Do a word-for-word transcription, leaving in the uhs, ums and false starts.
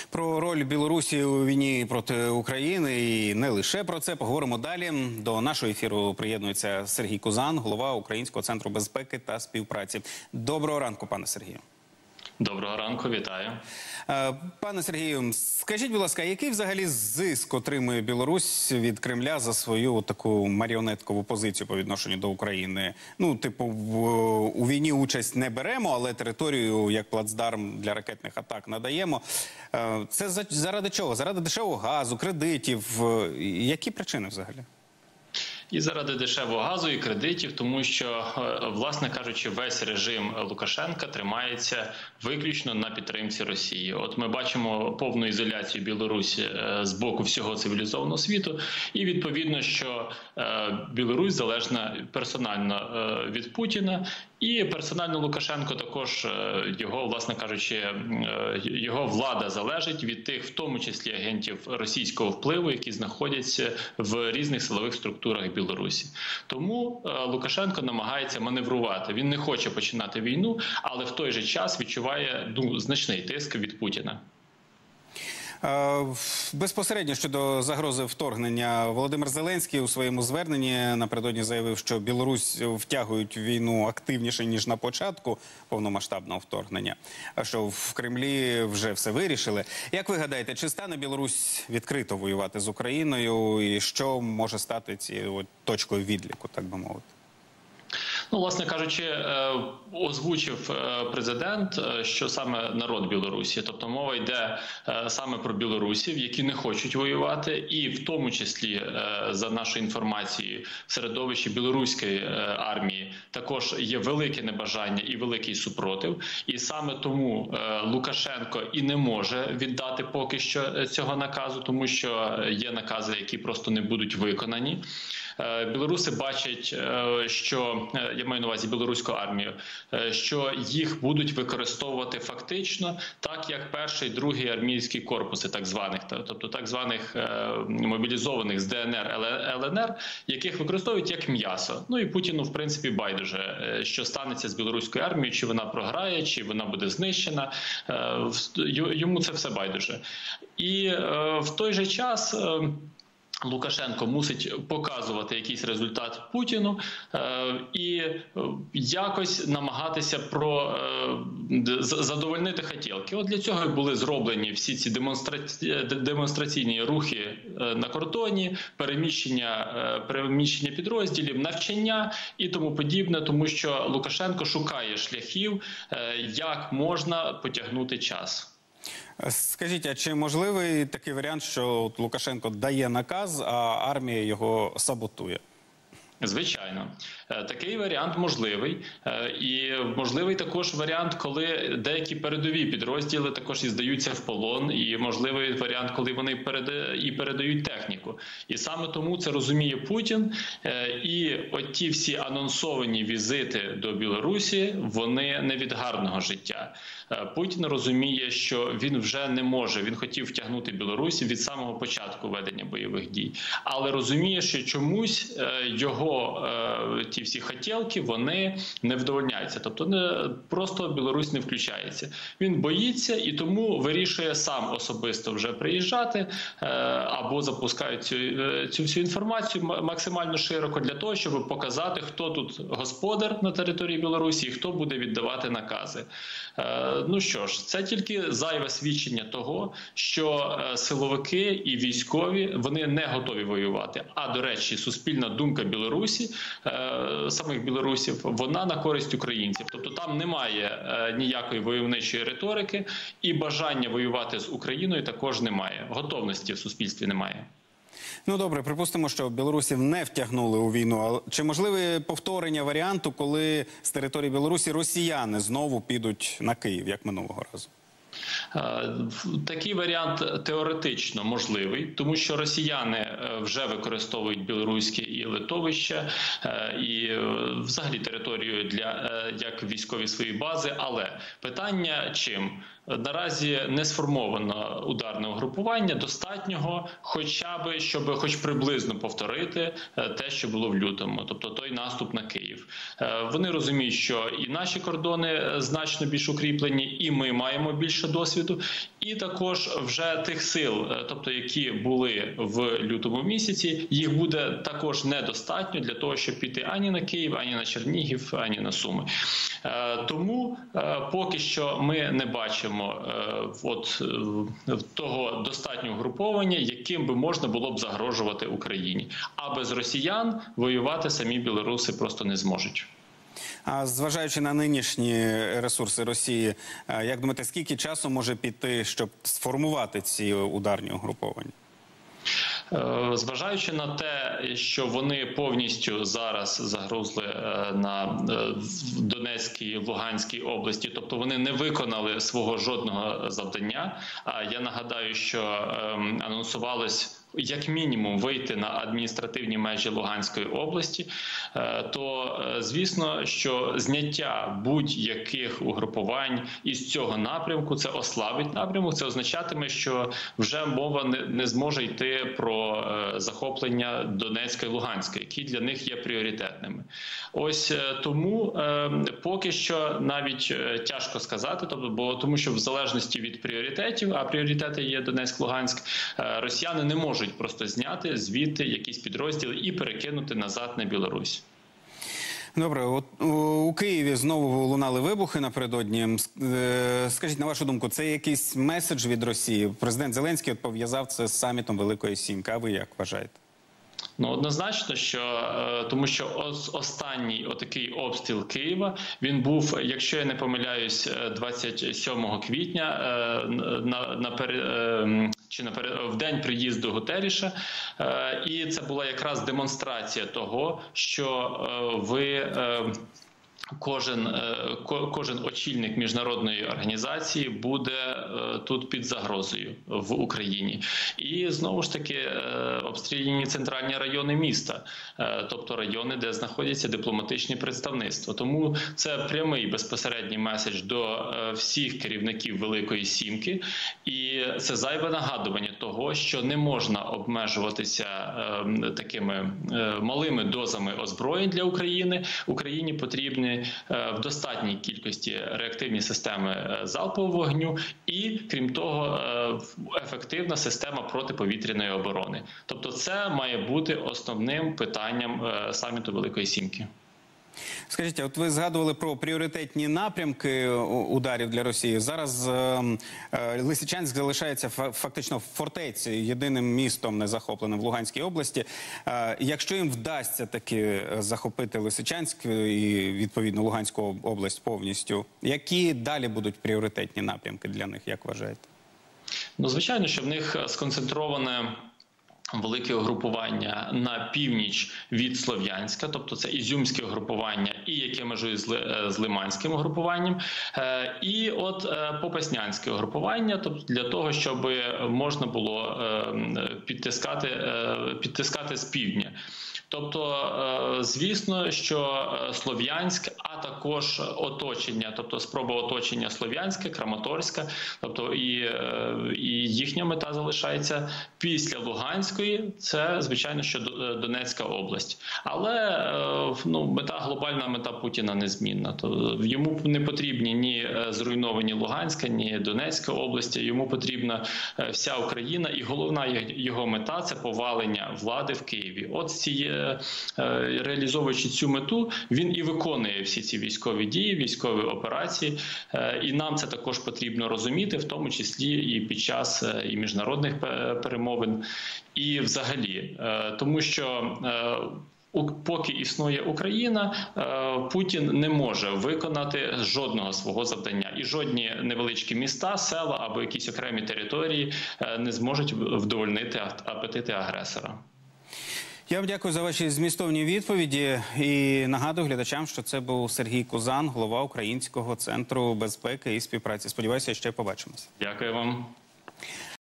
Про роль Білорусі у війні проти України і не лише про це поговоримо далі. До нашого ефіру приєднується Сергій Кузан, голова Українського центру безпеки та співпраці. Доброго ранку, пане Сергію. Доброго ранку, вітаю. Пане Сергію, скажіть, будь ласка, який взагалі зиск отримує Білорусь від Кремля за свою таку маріонеткову позицію по відношенню до України? Ну, типу, у війні участь не беремо, але територію як плацдарм для ракетних атак надаємо. Це заради чого? Заради дешевого газу, кредитів? Які причини взагалі? І заради дешевого газу, і кредитів, тому що, власне кажучи, весь режим Лукашенка тримається виключно на підтримці Росії. От ми бачимо повну ізоляцію Білорусі з боку всього цивілізованого світу, і відповідно, що Білорусь залежна персонально від Путіна, і персонально Лукашенко також, його, власне кажучи, його влада залежить від тих, в тому числі агентів російського впливу, які знаходяться в різних силових структурах Білорусі. Тому Лукашенко намагається маневрувати. Він не хоче починати війну, але в той же час відчуває ну, значний тиск від Путіна. Безпосередньо щодо загрози вторгнення, Володимир Зеленський у своєму зверненні напередодні заявив, що Білорусь втягують в війну активніше, ніж на початку повномасштабного вторгнення, а що в Кремлі вже все вирішили. Як ви гадаєте, чи стане Білорусь відкрито воювати з Україною і що може стати цією точкою відліку, так би мовити? Ну, власне кажучи, озвучив президент, що саме народ Білорусі, тобто мова йде саме про білорусів, які не хочуть воювати, і в тому числі, за нашою інформацією, в середовищі білоруської армії також є велике небажання і великий супротив, і саме тому Лукашенко і не може віддати поки що цього наказу, тому що є накази, які просто не будуть виконані. Білоруси бачать, що, я маю на увазі білоруську армію, що їх будуть використовувати фактично так, як перший, другий армійські корпуси, так званих, тобто так званих мобілізованих з ДНР, ЛНР, яких використовують як м'ясо. Ну і Путіну, в принципі, байдуже, що станеться з білоруською армією, чи вона програє, чи вона буде знищена. Йому це все байдуже. І в той же час Лукашенко мусить показувати якийсь результат Путіну е, і якось намагатися про е, задовольнити хотілки. От для цього і були зроблені всі ці демонстраці... демонстраційні рухи на кордоні, переміщення, е, переміщення підрозділів, навчання і тому подібне, тому що Лукашенко шукає шляхів, е, як можна потягнути час. Скажіть, а чи можливий такий варіант, що Лукашенко дає наказ, а армія його саботує? Звичайно. Такий варіант можливий. І можливий також варіант, коли деякі передові підрозділи також і здаються в полон. І можливий варіант, коли вони і передають техніку. І саме тому це розуміє Путін. І от ті всі анонсовані візити до Білорусі, вони не від гарного життя. Путін розуміє, що він вже не може, він хотів втягнути Білорусь від самого початку ведення бойових дій. Але розуміє, що чомусь його ті всі хотілки, вони не вдовольняються. Тобто не, просто Білорусь не включається. Він боїться і тому вирішує сам особисто вже приїжджати або запускає цю, цю всю інформацію максимально широко для того, щоб показати, хто тут господар на території Білорусі і хто буде віддавати накази. Ну що ж, це тільки зайве свідчення того, що силовики і військові, вони не готові воювати. А, до речі, суспільна думка Білорусі, самих білорусів, вона на користь українців. Тобто там немає ніякої войовничої риторики і бажання воювати з Україною також немає. Готовності в суспільстві немає. Ну добре, припустимо, що білорусів не втягнули у війну. Чи можливе повторення варіанту, коли з території Білорусі росіяни знову підуть на Київ, як минулого разу? Такий варіант теоретично можливий, тому що росіяни вже використовують білоруське і литовище, і взагалі територію для як військові свої бази. Але питання чим? Наразі не сформовано ударне угрупування достатнього, хоча б, щоб хоч приблизно повторити те, що було в лютому, тобто той наступ на Київ. Київ. Вони розуміють, що і наші кордони значно більш укріплені, і ми маємо більше досвіду. І також вже тих сил, тобто які були в лютому місяці, їх буде також недостатньо для того, щоб піти ані на Київ, ані на Чернігів, ані на Суми. Тому поки що ми не бачимо от того достатнього угруповання, яким би можна було б загрожувати Україні. А без росіян воювати самі білоруси просто не зможуть. А зважаючи на нинішні ресурси Росії, як думаєте, скільки часу може піти, щоб сформувати ці ударні угруповання? Зважаючи на те, що вони повністю зараз загрузли на Донецькій, Луганській області, тобто вони не виконали свого жодного завдання. А я нагадаю, що анонсувалось як мінімум вийти на адміністративні межі Луганської області, то звісно, що зняття будь-яких угрупувань із цього напрямку, це ослабить напрямок, це означатиме, що вже мова не зможе йти про захоплення Донецька і Луганська, які для них є пріоритетними. Ось тому поки що навіть тяжко сказати, тобто, бо тому що в залежності від пріоритетів, а пріоритети є Донецьк-Луганськ, росіяни не можуть просто зняти звідти якісь підрозділи і перекинути назад на Білорусь. Добре, от у Києві знову лунали вибухи напередодні. Скажіть, на вашу думку, це якийсь меседж від Росії? Президент Зеленський пов'язав це з самітом Великої Сімки. А ви як вважаєте? Ну, однозначно, що тому що останній отакий обстріл Києва, він був, якщо я не помиляюсь, двадцять сьомого квітня на, на чи на в день приїзду Гутерріша, і це була якраз демонстрація того, що ви Кожен, кожен очільник міжнародної організації буде тут під загрозою в Україні. І знову ж таки обстріляні центральні райони міста, тобто райони, де знаходяться дипломатичні представництва. Тому це прямий безпосередній меседж до всіх керівників Великої Сімки. І це зайве нагадування того, що не можна обмежуватися такими малими дозами озброєнь для України. Україні потрібні в достатній кількості реактивні системи залпового вогню і, крім того, ефективна система протиповітряної оборони. Тобто це має бути основним питанням саміту Великої Сімки. Скажіть, от ви згадували про пріоритетні напрямки ударів для Росії. Зараз е, е, Лисичанськ залишається фактично фортецею, єдиним містом незахопленим в Луганській області. Е, якщо їм вдасться таки захопити Лисичанськ і, відповідно, Луганську область повністю, які далі будуть пріоритетні напрямки для них, як вважаєте? Ну, звичайно, що в них сконцентроване велике угрупування на північ від Слов'янська, тобто це ізюмське угрупування, і яке межує з Лиманським угрупуванням, і от Попаснянське угрупування, тобто для того, щоб можна було підтискати, підтискати з півдня. Тобто, звісно, що Слов'янськ, а також оточення, тобто спроба оточення Слов'янська, Краматорська, тобто і, і їхня мета залишається після Луганської, це, звичайно, що Донецька область. Але ну, мета, глобальна мета Путіна незмінна. То йому не потрібні ні зруйновані Луганська, ні Донецька області, йому потрібна вся Україна, і головна його мета – це повалення влади в Києві. От цієї реалізовуючи цю мету, він і виконує всі ці військові дії, військові операції. І нам це також потрібно розуміти, в тому числі і під час і міжнародних перемовин, і взагалі. Тому що поки існує Україна, Путін не може виконати жодного свого завдання. І жодні невеличкі міста, села або якісь окремі території не зможуть вдовольнити апетити агресора. Я вам дякую за ваші змістовні відповіді і нагадую глядачам, що це був Сергій Кузан, голова Українського центру безпеки і співпраці. Сподіваюся, ще побачимося. Дякую вам.